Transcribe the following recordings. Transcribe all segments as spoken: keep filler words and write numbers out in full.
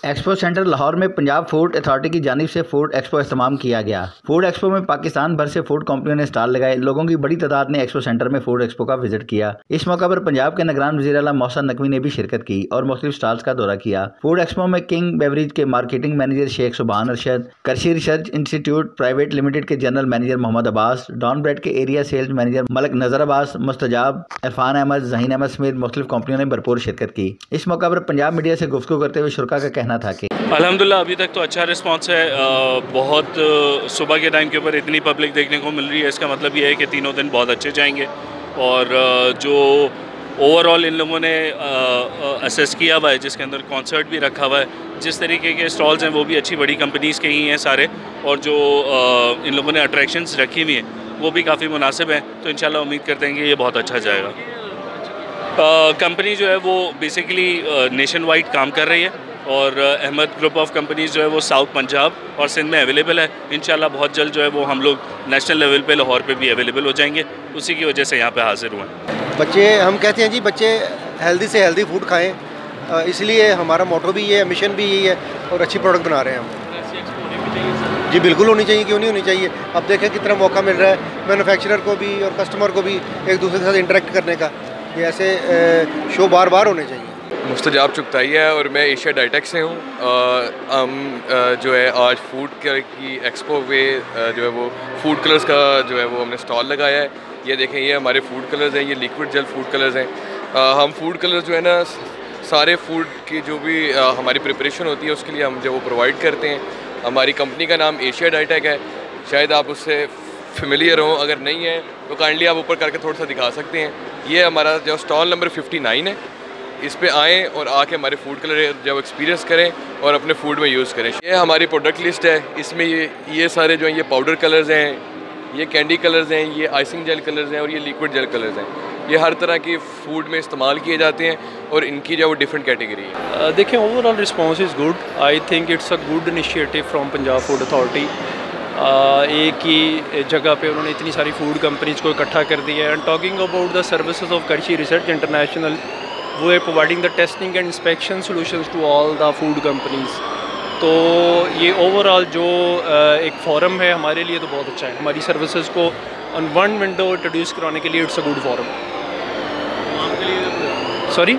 Expo centre Lahore में Punjab Food authority की जानिब से फूड एक्सपो इस्तेमाल किया गया। फूड एक्सपो में पाकिस्तान भर से फूड कंपनियों ने स्टॉल लगाए। लोगों की बड़ी तादाद ने एक्सपो सेंटर में फूड एक्सपो का विजिट किया। इस मौका पर पंजाब के निगरान वज़ीर आला मोहसिन नकवी ने भी शिरकत की और मुख्तलिफ स्टॉल्स का दौरा किया। फूड एक्सपो में किंग बेवरेज के marketing manager Sheikh Subhan Arshad, Karshi research institute private limited के general manager Mohammad Abbas, Dawn Bread के area sales manager Malak Nazar Abbas, मुस्तजाब, इरफान अहमद, जहीन अहमद समेत मुख्तलिफ कंपनियों ने भरपूर शिरकत की। इस मौका पर पंजाब मीडिया से गुफ्तगू करते हुए शुरा का कहना था कि अल्हम्दुलिल्लाह अभी तक तो अच्छा रिस्पांस है। बहुत सुबह के टाइम के ऊपर इतनी पब्लिक देखने को मिल रही है, इसका मतलब ये है कि तीनों दिन बहुत अच्छे जाएंगे। और जो ओवरऑल इन लोगों ने असेस किया हुआ है, जिसके अंदर कॉन्सर्ट भी रखा हुआ है, जिस तरीके के स्टॉल्स हैं वो भी अच्छी बड़ी कंपनीज़ के ही हैं सारे, और जो इन लोगों ने अट्रैक्शंस रखी हुई हैं वो भी काफ़ी मुनासिब हैं। तो इंशाल्लाह उम्मीद करते हैं कि ये बहुत अच्छा जाएगा। कंपनी uh, जो है वो बेसिकली नेशन वाइड काम कर रही है और अहमद ग्रुप ऑफ कंपनीज़ जो है वो साउथ पंजाब और सिंध में अवेलेबल है। इंशाल्लाह बहुत जल्द जो है वो हम लोग नेशनल लेवल पे लाहौर पे भी अवेलेबल हो जाएंगे। उसी की वजह से यहाँ पे हाजिर हुए हैं। बच्चे, हम कहते हैं जी बच्चे हेल्दी से हेल्दी फूड खाएँ, इसलिए हमारा मोटो भी ये है, मिशन भी यही है और अच्छी प्रोडक्ट बना रहे हैं हम। जी बिल्कुल होनी चाहिए, क्यों नहीं होनी चाहिए। अब देखें कितना मौका मिल रहा है मैन्युफैक्चरर को भी और कस्टमर को भी एक दूसरे के साथ इंटरेक्ट करने का। ये ऐसे शो बार बार होने चाहिए। मुस्तजाब चुगताई है और मैं एशिया डाइटेक से हूँ। हम जो है आज फूड की एक्सपो पे जो है वो फूड कलर्स का जो है वो हमने स्टॉल लगाया है। ये देखें, ये हमारे फूड कलर्स हैं, ये लिक्विड जेल फूड कलर्स हैं। हम फूड कलर्स जो है ना सारे फूड की जो भी आ, हमारी प्रिपरेशन होती है उसके लिए हम जो वो प्रोवाइड करते हैं। हमारी कंपनी का नाम एशिया डाइटेक है, शायद आप उससे फेमिलियर हो, अगर नहीं है तो काइंडली आप ऊपर करके थोड़ा सा दिखा सकते हैं। ये हमारा जो स्टॉल नंबर फिफ्टी नाइन है, इस पे आएँ और आके हमारे फूड कलर जब एक्सपीरियंस करें और अपने फूड में यूज़ करें। ये हमारी प्रोडक्ट लिस्ट है, इसमें ये ये सारे जो हैं ये पाउडर कलर्स हैं, ये कैंडी कलर्स हैं, ये आइसिंग जेल कलर्स हैं और ये लिक्विड जेल कलर्स हैं। ये हर तरह की फूड में इस्तेमाल किए जाते हैं और इनकी जो वो डिफरेंट कैटेगरी है। uh, देखें, overall response is good. I think it's a good initiative from Punjab Food Authority. एक ही जगह पे उन्होंने इतनी सारी फूड कंपनीज़ को इकट्ठा कर दिया है। And talking about the services of Karshi research international, वो है providing the testing and inspection solutions to all the food companies. तो ये ओवरऑल जो एक फोरम है हमारे लिए तो बहुत अच्छा है। हमारी सर्विसेज को ऑन वन विंडो इंट्रोड्यूस कराने के लिए इट्स अ गुड फोरम। सॉरी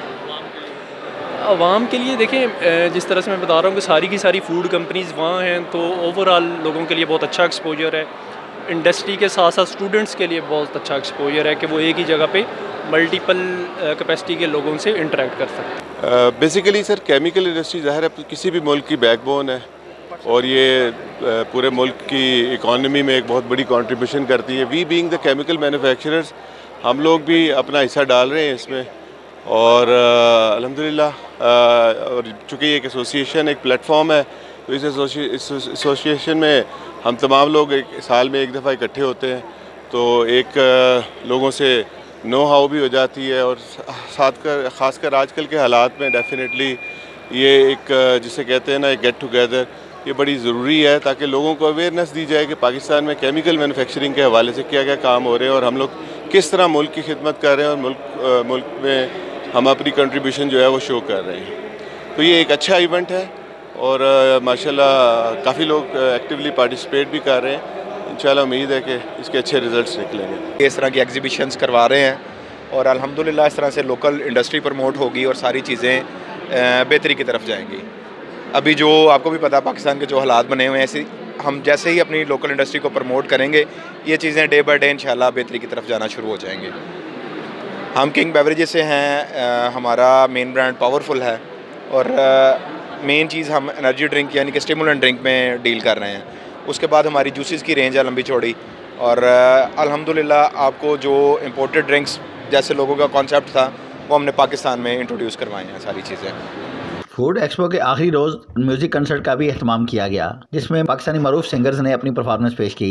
आवाम के लिए देखें, जिस तरह से मैं बता रहा हूँ कि सारी की सारी फूड कंपनीज़ वहाँ हैं, तो ओवरऑल लोगों के लिए बहुत अच्छा एक्सपोजर है। इंडस्ट्री के साथ साथ स्टूडेंट्स के लिए बहुत अच्छा एक्सपोजर है कि वो एक ही जगह पे मल्टीपल कैपेसिटी के लोगों से इंटरेक्ट कर सकते हैं। बेसिकली सर, केमिकल इंडस्ट्री ज़ाहिर है किसी भी मुल्क की बैकबोन है और ये uh, पूरे मुल्क की इकॉनमी में एक बहुत बड़ी कंट्रीब्यूशन करती है। We being the chemical manufacturers, हम लोग भी अपना हिस्सा डाल रहे हैं इसमें। और अल्हम्दुलिल्लाह, और चूँकि एक एसोसिएशन, एक प्लेटफॉर्म है, तो इस एसोसिएशन में हम तमाम लोग एक साल में एक दफ़ा इकट्ठे होते हैं, तो एक आ, लोगों से नो हाउ भी हो जाती है। और साथ कर ख़ासकर आजकल के हालात में डेफिनेटली ये एक जिसे कहते हैं ना एक गेट टुगेदर, ये बड़ी ज़रूरी है ताकि लोगों को अवेयरनेस दी जाए कि पाकिस्तान में केमिकल मैन्युफैक्चरिंग के हवाले से क्या क्या काम हो रहे हैं और हम लोग किस तरह मुल्क की खिदमत कर रहे हैं और मुल्क आ, मुल्क में हम अपनी कंट्रीब्यूशन जो है वो शो कर रहे हैं। तो ये एक अच्छा इवेंट है और माशाल्लाह काफ़ी लोग एक्टिवली पार्टिसिपेट भी कर रहे हैं। इंशाल्लाह उम्मीद है कि इसके अच्छे रिजल्ट्स निकलेंगे। इस तरह की एग्जीबिशंस करवा रहे हैं और अल्हम्दुलिल्लाह इस तरह से लोकल इंडस्ट्री प्रमोट होगी और सारी चीज़ें बेहतरी की तरफ जाएंगी। अभी जो आपको भी पता, पाकिस्तान के जो हालात बने हुए हैं, ऐसे हम जैसे ही अपनी लोकल इंडस्ट्री को प्रमोट करेंगे, ये चीज़ें डे बाई डे इंशाल्लाह बेहतरी की तरफ जाना शुरू हो जाएंगे। हम किंग बेवरेजेस से हैं, हमारा मेन ब्रांड पावरफुल है और मेन चीज़ हम एनर्जी ड्रिंक यानी कि स्टिमुलेंट ड्रिंक में डील कर रहे हैं। उसके बाद हमारी जूसेस की रेंज है लंबी चौड़ी और अल्हम्दुलिल्लाह आपको जो इम्पोर्टेड ड्रिंक्स जैसे लोगों का कॉन्सेप्ट था वो हमने पाकिस्तान में इंट्रोड्यूस करवाए हैं सारी चीज़ें। फूड एक्सपो के आखिरी रोज़ म्यूज़िक कंसर्ट का भी एहतमाम किया गया, जिसमें पाकिस्तानी मरूफ सिंगर्स ने अपनी परफॉर्मेंस पेश की।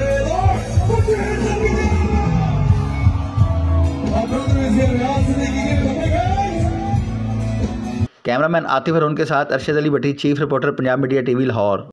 Our brother is here. Cameraman Atif Arun के साथ Arshad Ali Bhatti, chief reporter Punjab media TV Lahore.